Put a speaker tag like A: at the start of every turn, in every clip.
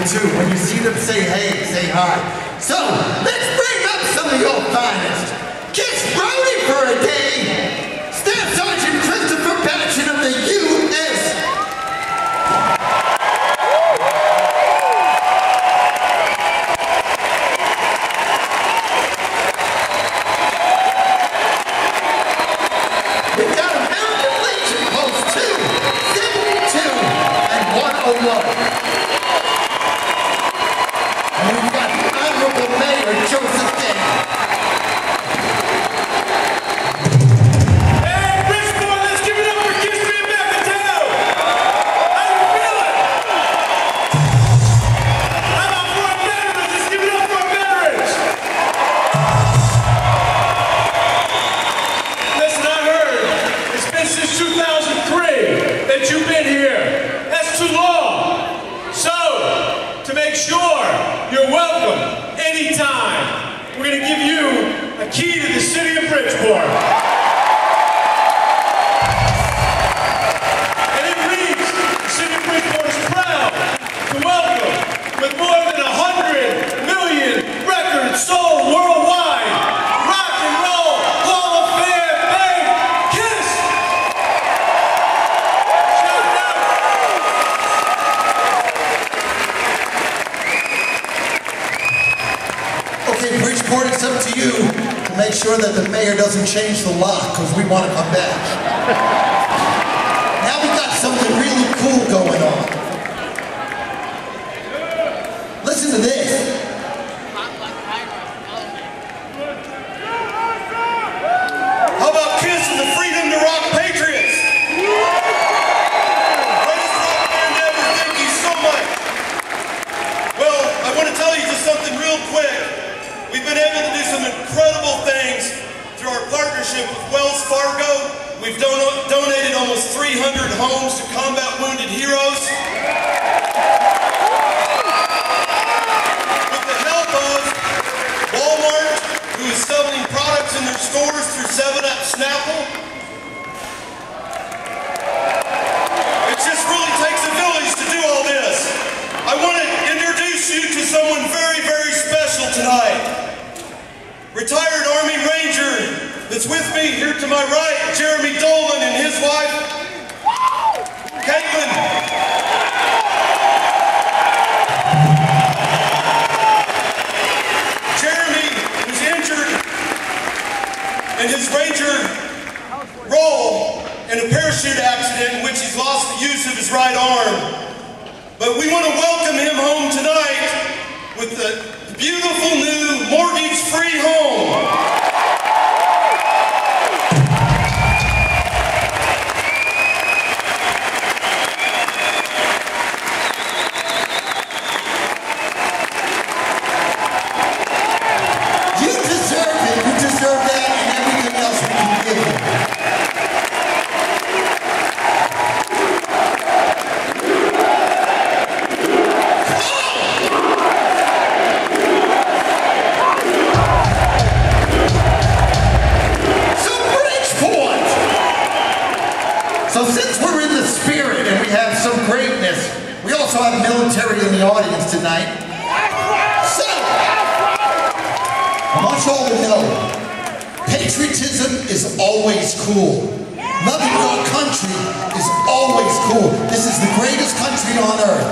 A: too. When you see them, say hey, say hi. So, let's bring up some of your finest. Kiss Brody for a day. Staff Sergeant Christopher Patchen of the U.S. We've got American Legion Post 2, 72, and 101. And we've got the Honorable Mayor Joseph Day.
B: Hey, Bridgeport, let's give it up for Kiss Me Back in Town. How you feeling? How about for our veterans? Let's give it up for our veterans. Listen, I heard it's been since 2003 that you've been here. That's too long. So, to make sure you're welcome anytime, we're going to give you a key to the city of Bridgeport. And it reads, the city of Bridgeport is proud to welcome, with more than 100 million records sold worldwide, Rock and Roll Hall of Fame band, Kiss! Shout it out!
A: Okay, Bridgeport, it's up to you to make sure that the mayor doesn't change the lock, because we want to come back. Now we got something really cool going on. Listen to this.
B: How about Kiss and the Freedom to Rock Patriots? Greatest rock band ever, thank you so much. Well, I want to tell you just something real quick. We've been able to do some incredible things through our partnership with Wells Fargo. We've donated almost 300 homes to combat wounded heroes. With the help of Walmart, who is selling products in their stores through 7-Up Snapple. It just really takes a village to do all this. I want to introduce you to someone very, very special tonight. Retired Army Ranger that's with me here to my right, Jeremy Dolan and his wife, Caitlin. Jeremy was injured in his Ranger role in a parachute accident in which he's lost the use of his right arm. But we want to welcome him home tonight with the beautiful new mortgage-free home.
A: You deserve it. You deserve that and everything else we can give you. So since we're in the spirit and we have some greatness, we also have military in the audience tonight. So, I want you all to know, patriotism is always cool. Loving your country is always cool. This is the greatest country on earth.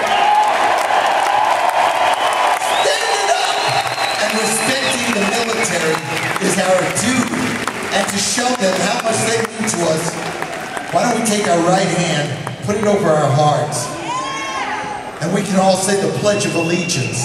A: Standing up and respecting the military is our duty. And to show them how much they mean to us, why don't we take our right hand, put it over our hearts, and we can all say the Pledge of Allegiance.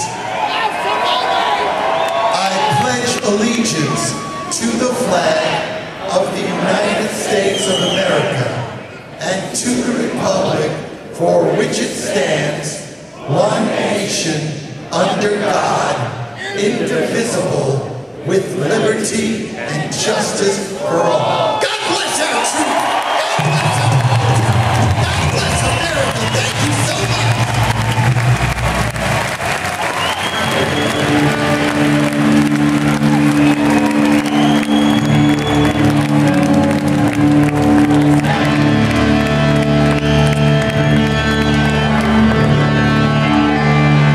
A: I pledge allegiance to the flag of the United States of America and to the republic for which it stands, one nation, under God, indivisible, with liberty and justice for all. God bless our troops! God bless America! Thank you so much!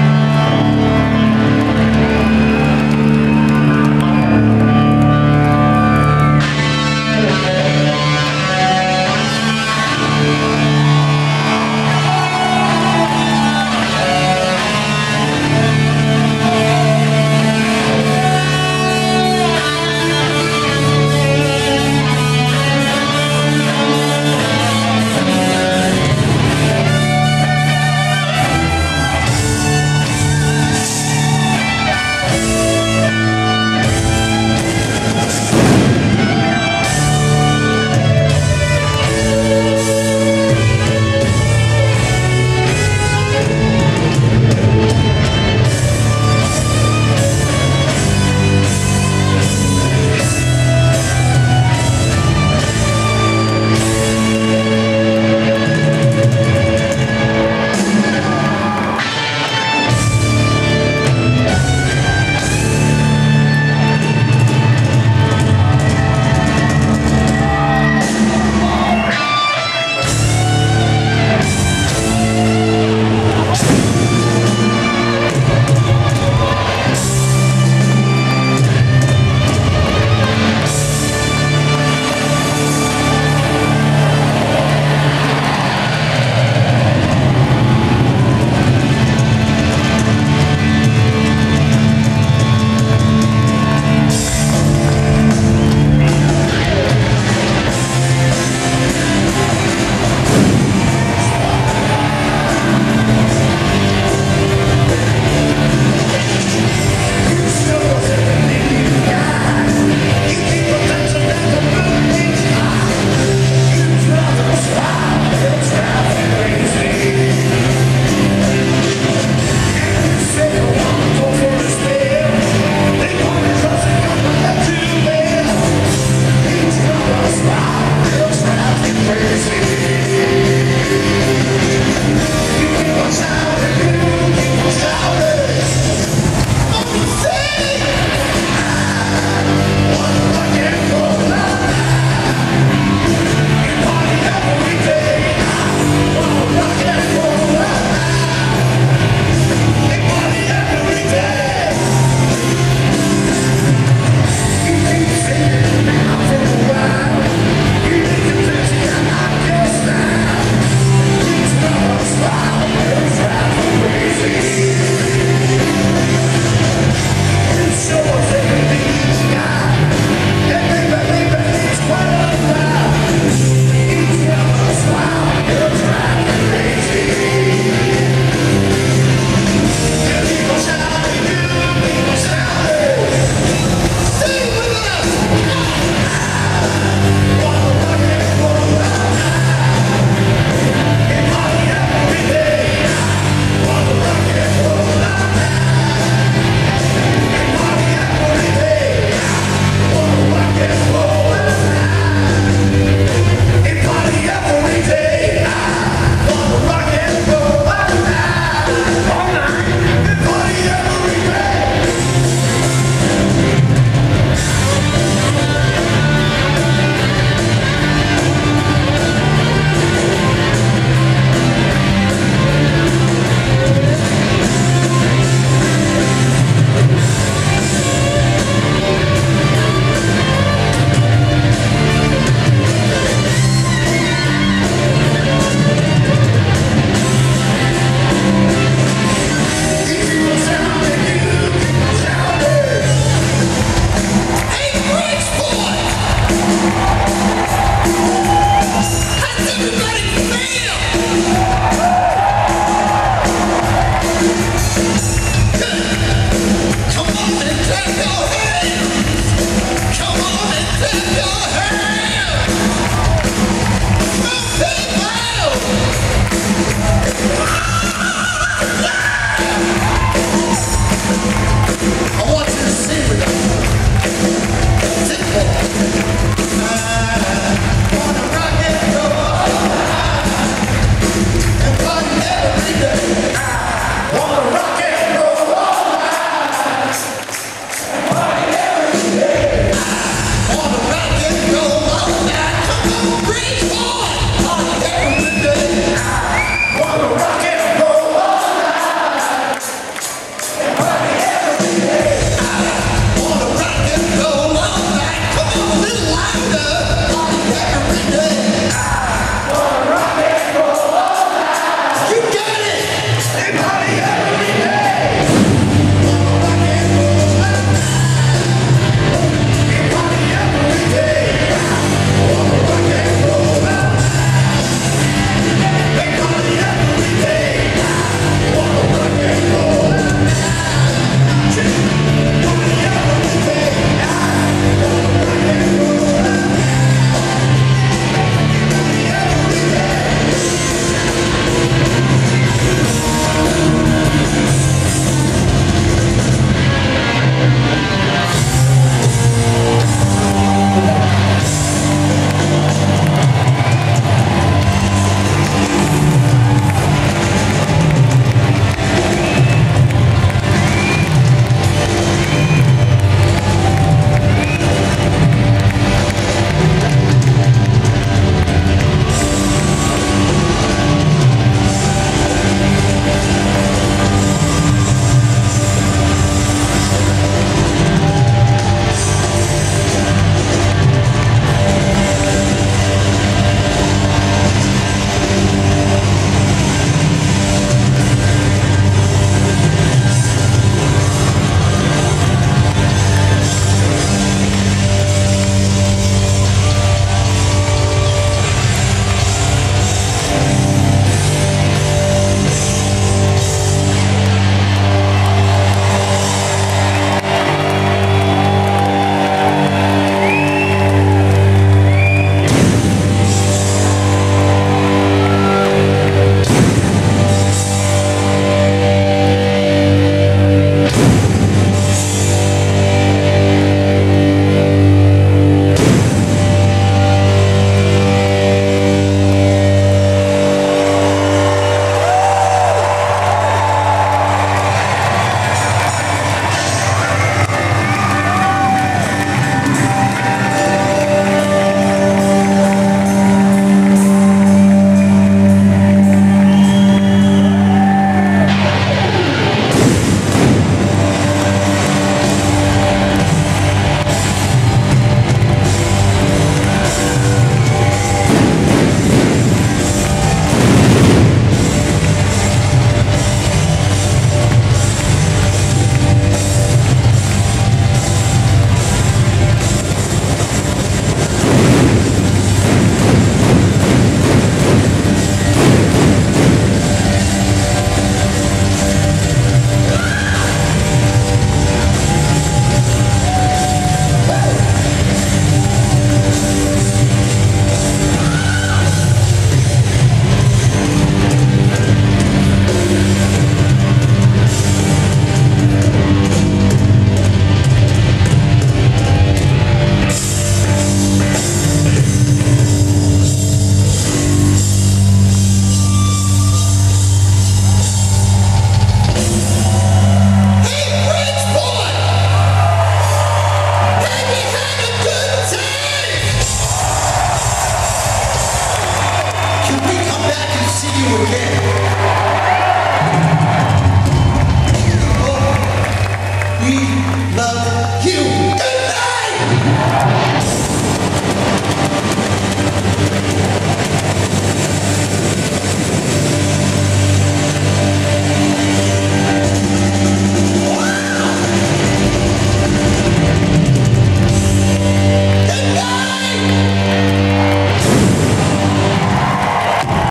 A: again.